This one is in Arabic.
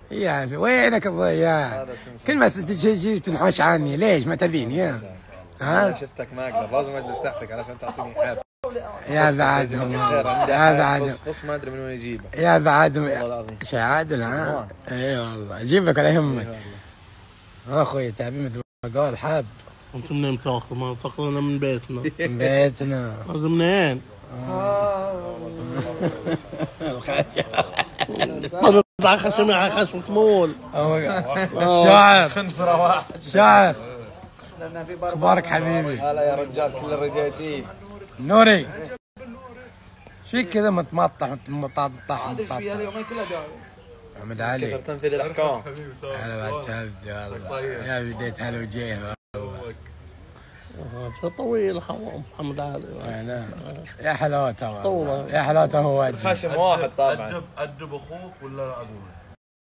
يا وينك الضياع؟ كل ما تجي تنحوش عني، ليش ما تبيني؟ ها؟ شفتك ما اقدر، لازم اجلس تحتك علشان تعطيني حب. يا بعدهم يا بعدهم فص ما ادري من وين يجيبه. يا بعدهم والله العظيم. شي عادل ها؟ اي والله اجيب لك ولا يهمك. اخوي تعبين مثل ما قال حاب. انتم منين تاخذ؟ ما تاخذنا من بيتنا. من بيتنا. هذا منين؟ طلع خشمي على خشمك مول. شاعر خنفره واحد. شاعر. اخبارك حبيبي؟ هلا يا رجال، كل الرجال يجيب. نوري شي كذا متمطح مطاطح هذا في هذا يومين كلها داوي. محمد علي كثر تنفيذ الاحكام. هلا بعد تبدي والله يا بديت هلا وجيه شو طويل محمد علي. انا يا حلاوته والله يا حلاوته هو وجهه. خشم واحد طبعا. ادب اخوك ولا اقول؟